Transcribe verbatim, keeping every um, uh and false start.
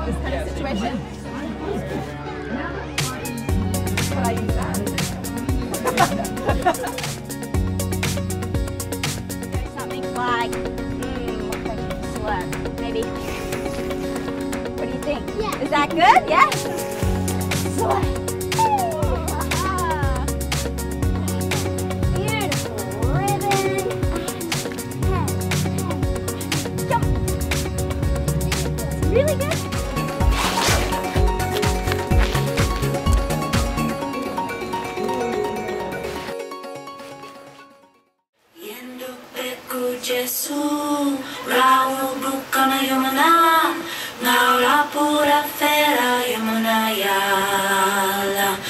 this kind of situation. Could I use that? Something like, mm, what can I use this word? Maybe. What do you think? Yeah. Is that good? Yeah? Swag. Beautiful ribbon. Jump. It's really good. Gesù, rau bukkana yamana, naura pura fera yamana yala.